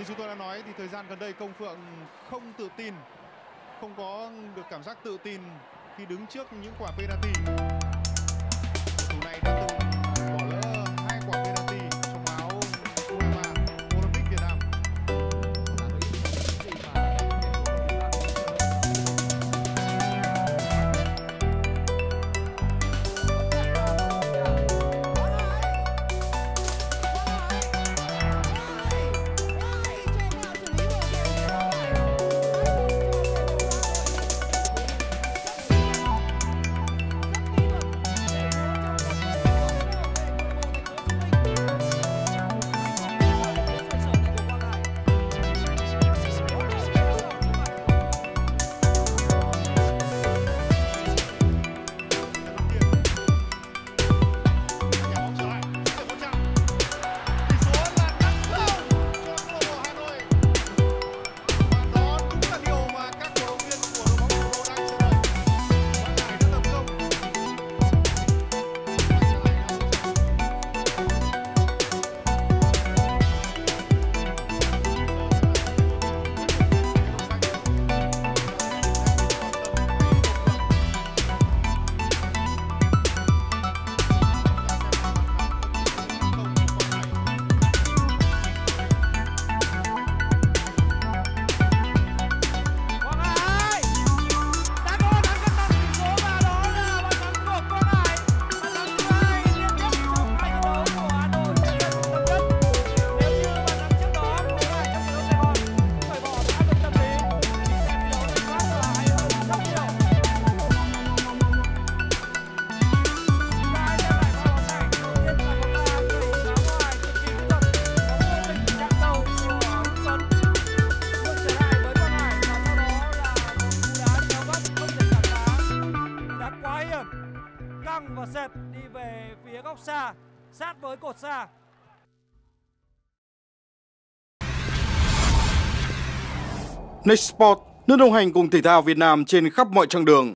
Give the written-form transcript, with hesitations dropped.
chúng tôi đã nói thì thời gian gần đây Công Phượng không tự tin, không có được cảm giác tự tin khi đứng trước những quả penalty. Cầu thủ này đã từng bỏ lỡ 2 quả penalty trong áo U23 Olympic Việt Nam. Căng và xẹt đi về phía góc xa, sát với cột xa. Next Sport, nước đồng hành cùng thể thao Việt Nam trên khắp mọi chặng đường.